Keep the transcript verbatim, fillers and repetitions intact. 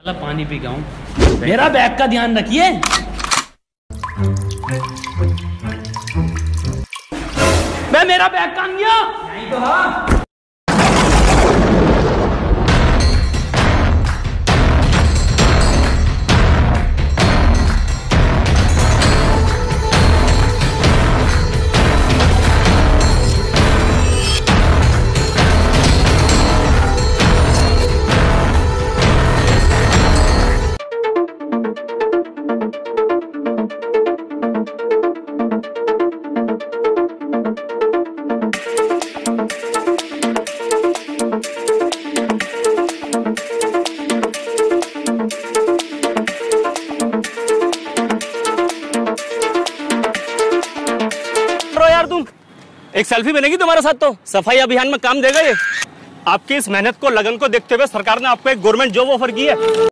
पानी पी के आऊं। मेरा बैग का ध्यान रखिए। मैं मेरा बैग कहाँ गया? नहीं तो हाँ। यार तुम एक सेल्फी बनेगी तुम्हारे साथ तो सफाई अभियान में काम देगा ये। आपकी इस मेहनत को लगन को देखते हुए सरकार ने आपको एक गवर्नमेंट जॉब ऑफर की है।